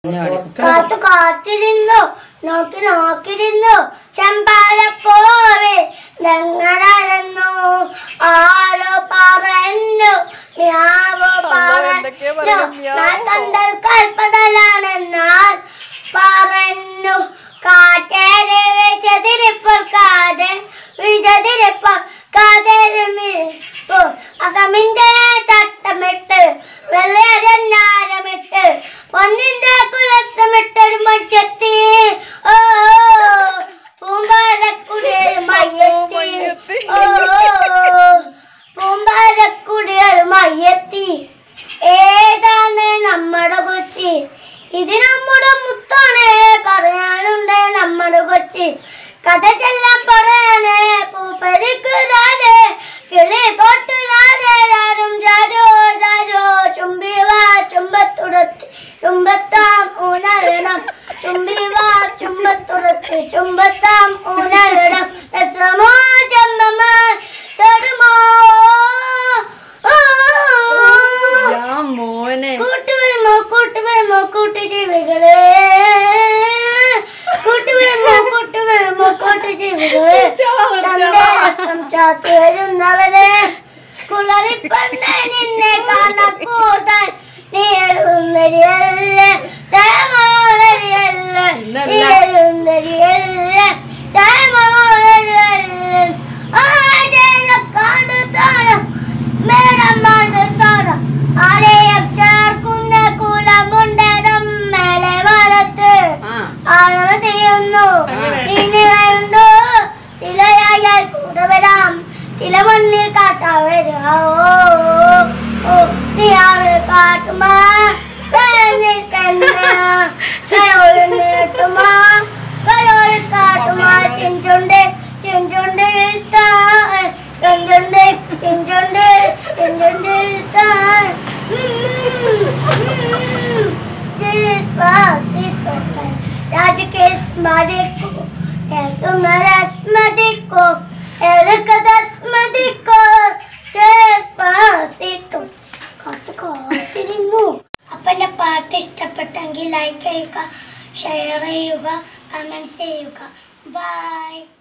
കാത്തു കാത്തിരുന്നു നോക്കി നോക്കിരുന്നു ചെമ്പാലപ്പോവേ ഞങ്ങളന്നു ആരോ പറഞ്ഞു ഞാവോ പറഞ്ഞു കണ്ടൽ കൽപ്പടലാണെന്നാൽ പറഞ്ഞു കാറ്റേരെ വെച്ചതിരിപ്പോൾ കാതെ വിജതിരിപ്പോൾ കാതേരുമിപ്പോ അകമിന്റെ തട്ടമിട്ട് വെള്ളയരഞ്ഞാരമിട്ട് പൊന്നിന്റെ കുലസമിട്ടൊരു മഞ്ചത്തി ഓ പൂമ്പാരക്കുടികൾ മയ്യെത്തി ഓ പൂമ്പാരക്കുടികൾ മയ്യെത്തി ഏതാണ് നമ്മുടെ കൊച്ചി ഇത് നമ്മുടെ മുത്താണ് പറയാനുണ്ട് നമ്മുടെ കൊച്ചി കഥ ചെല്ലാൻ പറയാനേ പൂപ്പരിക്കുതാതെ കിളി തൊട്ടുതാരും ചാരോ ചാരോ ചുംബിവാ ചുംബത്തുടത്തി ചുംബത്താം ഊണരണം ചുംബിവാ ചുംബത്തുടത്തി ചുംബത്താം ഊണരണം രസമോ ചമ്മമാ തടുമോ കൂട്ടുവരുമോ കൂട്ടുവരുമോ കൂട്ടുജീവികളെ കൂട്ടുവരുമോ കൂട്ടുവരുമോ കൂട്ടുജീവികളെ ചന്ദ്രരക്തം ചാത്തി വരുന്നവരെ കുളറിപ്പണ്ണ നിന്നെ കാണക്കൂട്ടാൻ നീ എഴുന്നരിയല്ലേ തേമോളരിയല്ലേ നീ എഴുന്നരിയല്ലേ തേമോളരിയല്ലേ ആടേലക്കാടുത്തോളം മേടമാടുത്തോളം ആലയം ചേർക്കുന്ന കുളമുണ്ടതും മേലെ വലത്ത് ആഴവ ചെയ്യുന്നു ഇനിയുണ്ടോ തിലയായാൽ കൂടെ വരാം തില മണ്ണിൽ കാട്ടാവരാ ഓ നീയാവിൽ കാട്ടുമാ കരോളിൽ നീട്ടുമാ കരോളിൽ കാട്ടുമാ ചെഞ്ചുണ്ട് ചെഞ്ചുണ്ട് ചെഞ്ചുണ്ട് ചെഞ്ചുണ്ട് ചെഞ്ചുണ്ട് राज के स्मृति को स्मृति को स्मृति को കാത്തിരുന്നു. അപ്പം എൻ്റെ പാട്ട് ഇഷ്ടപ്പെട്ടെങ്കിൽ ലൈക്ക് ചെയ്യുക, ഷെയർ ചെയ്യുക, കമൻറ്റ്സ് ചെയ്യുക. ബൈ.